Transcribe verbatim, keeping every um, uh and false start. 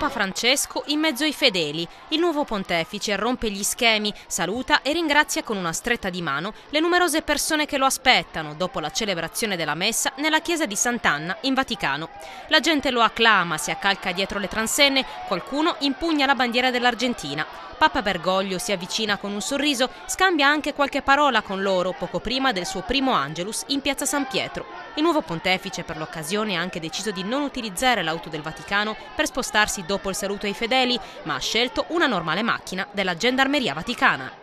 Papa Francesco in mezzo ai fedeli. Il nuovo pontefice rompe gli schemi, saluta e ringrazia con una stretta di mano le numerose persone che lo aspettano dopo la celebrazione della messa nella chiesa di Sant'Anna in Vaticano. La gente lo acclama, si accalca dietro le transenne, qualcuno impugna la bandiera dell'Argentina. Papa Bergoglio si avvicina con un sorriso, scambia anche qualche parola con loro poco prima del suo primo Angelus in piazza San Pietro. Il nuovo pontefice per l'occasione ha anche deciso di non utilizzare l'auto del Vaticano per spostarsi dopo il saluto ai fedeli, ma ha scelto una normale macchina della Gendarmeria Vaticana.